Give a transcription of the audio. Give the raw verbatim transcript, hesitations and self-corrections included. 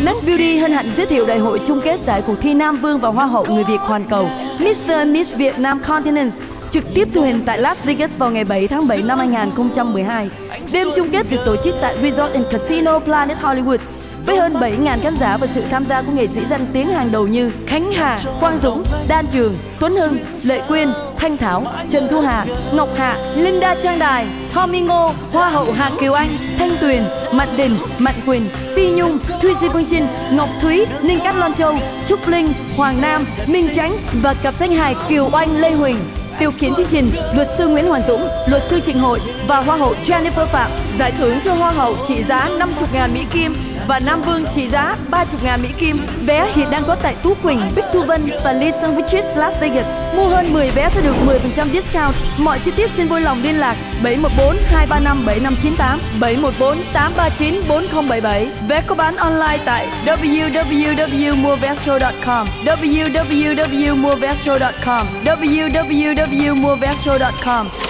Max Beauty hân hạnh giới thiệu đại hội chung kết giải cuộc thi Nam Vương và Hoa hậu người Việt hoàn cầu mít tơ and Miss Vietnam Continents trực tiếp thu hình tại Las Vegas vào ngày bảy tháng bảy năm hai nghìn không trăm mười hai. Đêm chung kết được tổ chức tại Resort and Casino Planet Hollywood với hơn bảy nghìn khán giả và sự tham gia của nghệ sĩ danh tiếng hàng đầu như Khánh Hà, Quang Dũng, Đan Trường, Tuấn Hưng, Lệ Quyên, Thanh Thảo, Trần Thu Hà, Ngọc Hạ, Linda Trang Đài, Tommy Ngô, Hoa hậu Hà Kiều Anh, Thanh Tuyền, Mạnh Đình, Mạnh Quỳnh, Phi Nhung, Tracy Phương Trinh, Ngọc Thúy, Ninh Cát Loan Châu, Trúc Linh, Hoàng Nam, Minh Chánh và cặp danh hài Kiều Oanh, Lê Huỳnh. Điều khiển chương trình luật sư Nguyễn Hoàng Dũng, luật sư Trịnh Hội và Hoa hậu Jennifer Phạm. Giải thưởng cho Hoa hậu trị giá năm mươi nghìn Mỹ Kim và Nam Vương trị giá ba mươi nghìn Mỹ Kim. Vé hiện đang có tại Tú Quỳnh, Bích Thu Vân và Lee Sandwiches Las Vegas. Mua hơn mười vé sẽ được mười phần trăm discount. Mọi chi tiết xin vui lòng liên lạc bảy một bốn hai ba năm bảy năm chín tám, bảy một bốn tám ba chín bốn không bảy bảy. Vé có bán online tại w w w mua vé show chấm com, w w w mua vé show chấm com, w w w mua vé show chấm com.